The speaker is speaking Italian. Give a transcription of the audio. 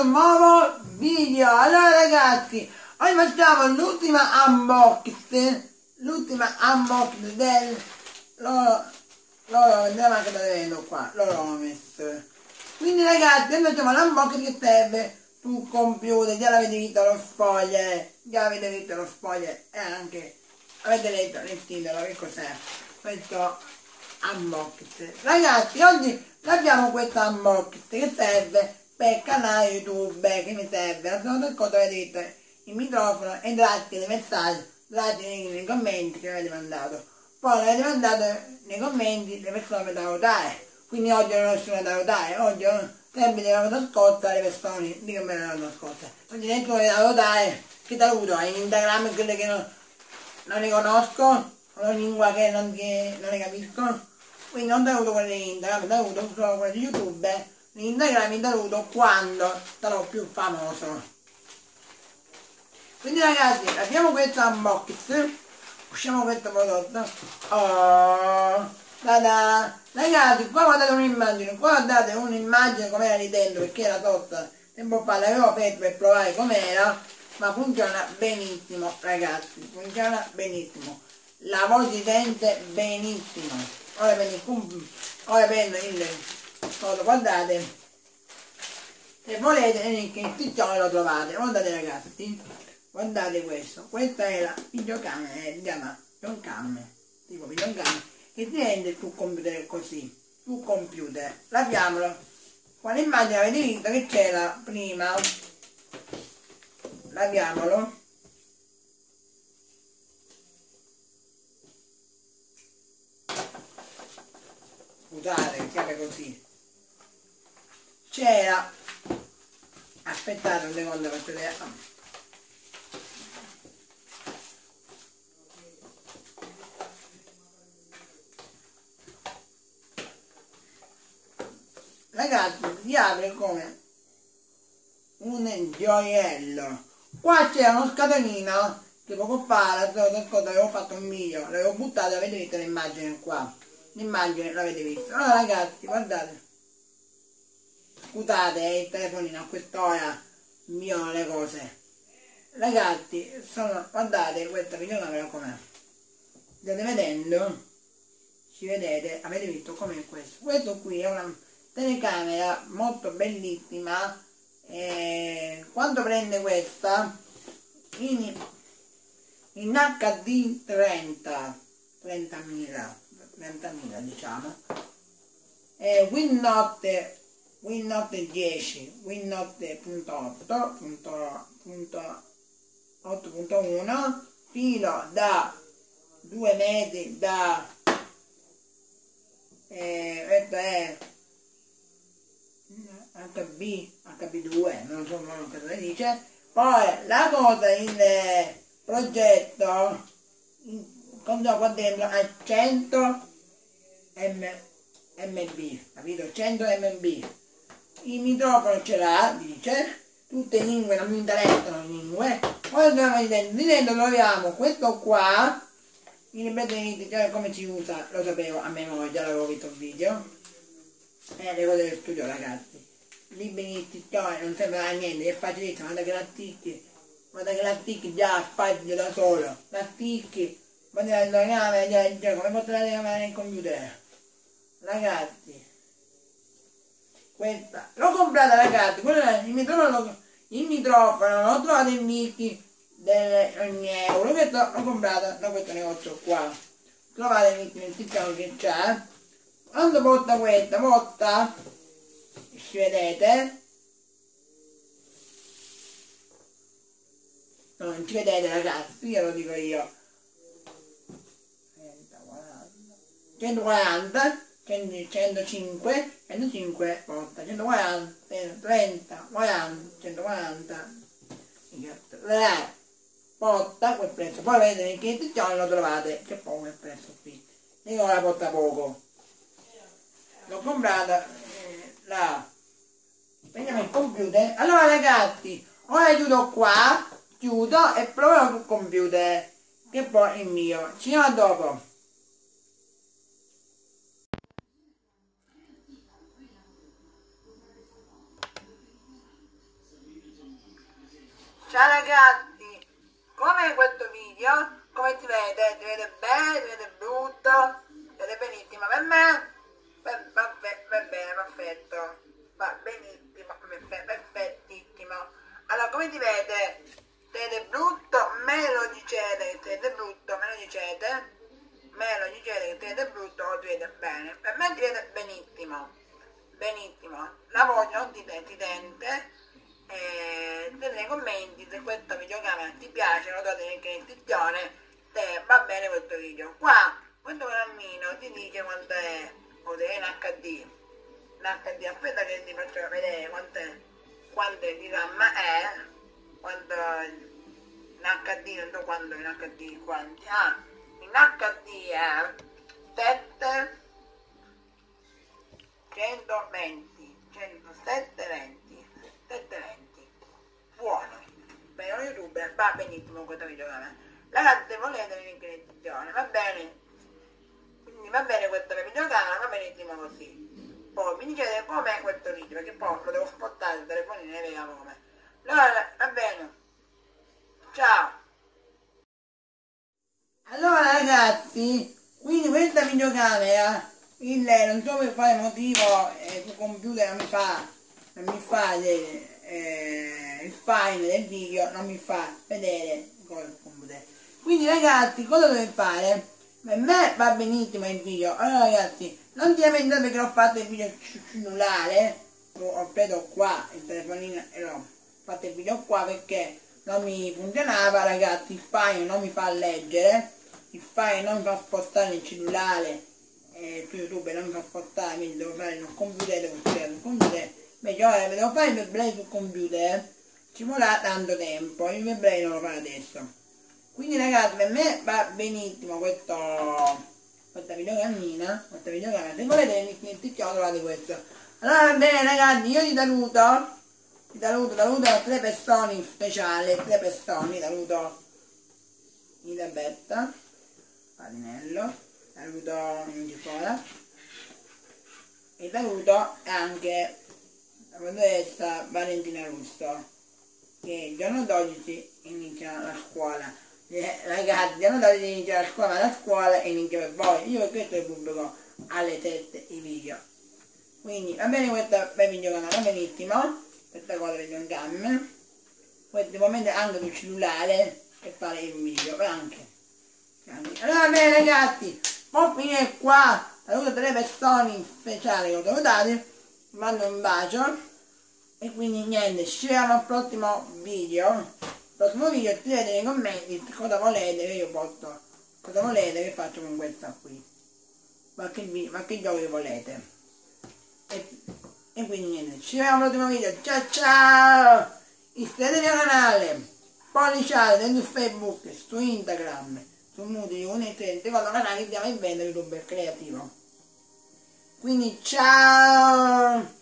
nuovo video. Allora ragazzi, oggi facciamo l'ultima unboxing del della macchina da vento qua, l'Oromes. Quindi ragazzi, noi facciamo l'unboxing che serve sul computer. Già l'avete visto lo spoiler, e anche avete letto nel titolo che cos'è questo unboxing. Ragazzi, oggi abbiamo questo unboxing che serve per il canale YouTube, che mi serve la seconda cosa, avete detto il microfono e grazie dei messaggi, grazie nei commenti che avete mandato. Poi l'avete mandato nei commenti le persone per salutare, quindi oggi non ho nessuno da salutare, oggi ho sempre della volta scorsa le persone, dico me la volta scorsa, oggi nessuno da salutare, che saluto in Instagram quelle che non le conosco, una lingua che non ne capisco, quindi non saluto quelle di Instagram, saluto solo quelle di YouTube. In Instagram mi saluto quando sarò più famoso. Quindi ragazzi, abbiamo questo unboxing, usciamo questo prodotto. Oh, ragazzi, qua guardate un'immagine come era lì dentro, perché era tosta tempo fa, l'avevo aperto per provare com'era, ma funziona benissimo ragazzi, funziona benissimo, la voce si sente benissimo. Ora prendo il foto, guardate, se volete nel link in descrizione lo trovate. Guardate ragazzi, guardate questo è la videocamera, si chiama videocamera, tipo videocamera, che si rende sul computer così, sul computer. Laviamolo, quale immagine avete visto che c'era prima, laviamolo. Scusate che chiama così, c'era, aspettate un secondo, faccio vedere. Ragazzi, si apre come un gioiello. Qua c'è uno scatolino che poco fa, la cosa avevo fatto un video, l'avevo buttato, avete visto l'immagine qua, l'immagine l'avete visto. Allora ragazzi, guardate, scusate il telefonino a quest'ora mio le cose. Ragazzi, guardate questa videocamera com'è, state vedendo, ci vedete, avete visto com'è questo. Questo qui è una telecamera molto bellissima. Quanto prende questa? In HD 30.000 diciamo, WinNote 10, WinNote.8.1, filo da 2 metri, questo è HB2, non so cosa si dice. Poi la cosa, il progetto conta qua dentro a 100 MB, capito? 100 MB. Il microfono ce l'ha, dice, tutte lingue, non mi interessano le lingue. Poi andiamo di dentro troviamo questo qua, mi ripetete come si usa, lo sapevo a memoria, già l'avevo visto il video. Le cose del studio ragazzi, libri di istruzione, non sembra niente, è facilissimo, guarda che la ticchi già fai da solo, la ticchi, guarda la camera, già come porta la camera nel computer. Ragazzi, questa l'ho comprata ragazzi, il microfono l'ho trovato in Mickey ogni euro, questo l'ho comprata da questo negozio qua, trovate il Mickey nel sito che c'è. Quando porta questa, ci vedete? No, non ci vedete ragazzi, io lo dico io. 140, 105 porta, 140, 30, 40, 140, 3 porta quel prezzo. Poi vedete nel descrizione lo trovate, c'è poco quel prezzo qui. Io la porta poco. L'ho comprata là, prendiamo il computer. Allora ragazzi, ora chiudo qua, chiudo e proverò sul computer, che poi è il mio. Ci vediamo dopo. Ciao ragazzi, come questo video? Come ti vede? Ti vede bene? Ti vede brutto? Ti vede benissimo? Per me? Va bene, perfetto. Va benissimo, perfettissimo. Allora, come ti vede? Ti vede brutto? Me lo dicete che ti vede brutto, me lo dicete? Me lo dicete che ti vede brutto o ti vede bene? Per me ti vede benissimo. Benissimo. La voce non ti tente. Scrivete nei commenti se questo videocamera ti piace, notate anche in descrizione se va bene questo video. Qua questo programmino ti dice quanto è, o se è in HD. L'HD, aspetta che ti faccio vedere quanto di RAM è, quanto in HD, non so quanto in HD quanti. In HD è 720 buono per YouTube, va benissimo questo videocamera. Ragazzi, se volete il link in descrizione, va bene, quindi va bene questo videocamera, va benissimo così. Poi mi dicete com'è questo video, perché poi lo devo spostare il telefonino e vediamo com'è. Allora, va bene, ciao. Allora ragazzi, quindi questa videocamera non so per quale motivo sul computer non mi fa il file del video, non mi fa vedere cosa sul computer. Quindi ragazzi, cosa dovete fare? Per me va benissimo il video. Allora ragazzi, non ti lamentate perché ho fatto il video sul cellulare, ho preso qua il telefonino e l'ho fatto il video qua perché non mi funzionava ragazzi, il file non mi fa leggere, il file non mi fa spostare il cellulare su YouTube, non mi fa spostare, quindi devo fare sul computer, devo studiare sul computer, invece ora devo fare il gameplay sul computer, ci vorrà tanto tempo, il gameplay non lo farò adesso. Quindi ragazzi, per me va benissimo questa videocamera, se volete nel descrizione trovate questo. Allora va bene ragazzi, io ti saluto a 3 persone speciali, 3 persone, saluto Elisabetta Farinello, saluto Nicola e saluto anche la professoressa Valentina Russo, che il giorno 12 inizia la scuola. Ragazzi, il giorno 12 inizia la scuola e inizia per voi. Io per questo vi pubblico alle 7 i video. Quindi va bene questo bel videocanale, va benissimo, questa cosa del videocamera. Questo può mettere anche sul cellulare e fare il video, anche. Allora va bene ragazzi, può finire qua. Saluto 3 persone speciali che ho salutato, vi mando un bacio e quindi niente, ci vediamo al prossimo video. Scrivete nei commenti cosa volete che io posto, cosa volete che faccio con questa qui, qualche gioco che volete. E quindi niente, ci vediamo al prossimo video, ciao ciao! Iscrivetevi al canale, polliciate su Facebook, su Instagram, su Moodle, unite il canale che stiamo in vendere YouTube creativo. Quindi ciao!